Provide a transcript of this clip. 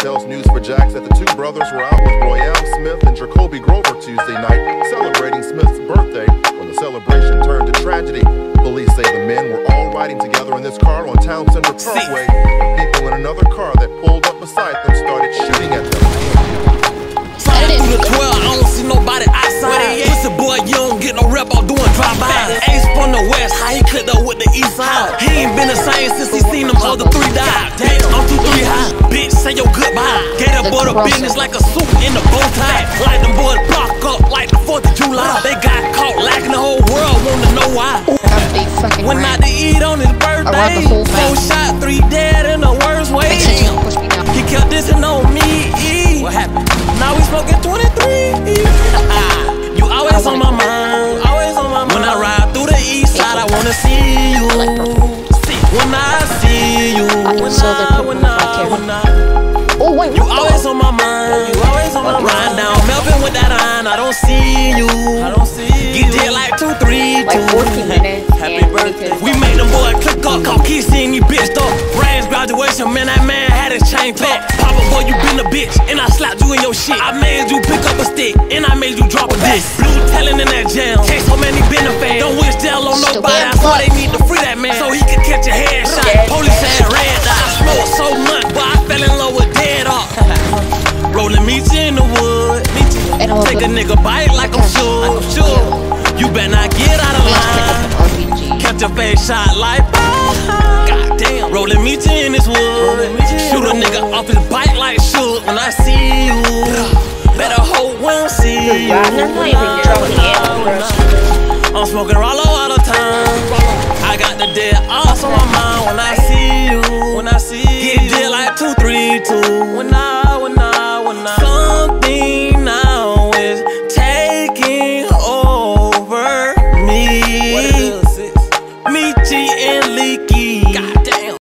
else news for Jax that the two brothers were out with Royale Smith and Jacoby Grover Tuesday night, celebrating Smith's birthday. When the celebration turned to tragedy, police say the men were all riding together in this car on Town Center Parkway. People in another car that pulled up beside them started shooting at them. Sliding through the 12, I don't see nobody outside. Pussy boy, you don't get no rep off doing drive-by. Ace from the west, how he clicked up with the east side. He ain't been the same since he seen them other three die. Damn, I'm 2-3 high. Bitch, say your goodbye. Gator boy the business like a suit in the bow tie. Like them boys block up like the 4th of July. They got caught lacking, the whole world wanna know why. Went out to eat on his birthday. 4 shot, 3 dead in the worst way. He kept dissing on me. What happened? Now we smoking 23. You always on my mind. Always on my mind. When I ride through the east side, I wanna see you. When I see you. You always on my mind. You always on my mind. Riding down Melvin with that iron, I don't see you. Get dead like 2, 3, 2. Like 14 minutes. Happy birthday. We made them boys click up, call Keith seeing you bitch though. Ryan's graduation, man, that man had his chain back. Papa boy, you been a bitch, and I slapped you in your shit. I made you pick up a stick, and I made you drop a disc. Blue telling in that jam, can't so many been a fan. Don't wish jail on nobody, I saw they need to free that man, so he could catch a headshot. Police had red dot. I smoked so much, but I fell in love with dead off. Rolling meat in the wood, take a nigga bite like I'm sure. You better not get out of line. Catch a face shot like goddamn. Rolling meat in this wood. Shoot a nigga off his bike like shoot. When I see you, better hope we don't see you. I'm smoking Rollo all the time. I got the dead ass on my mind. When I see you, get dead like 2, 3, 2.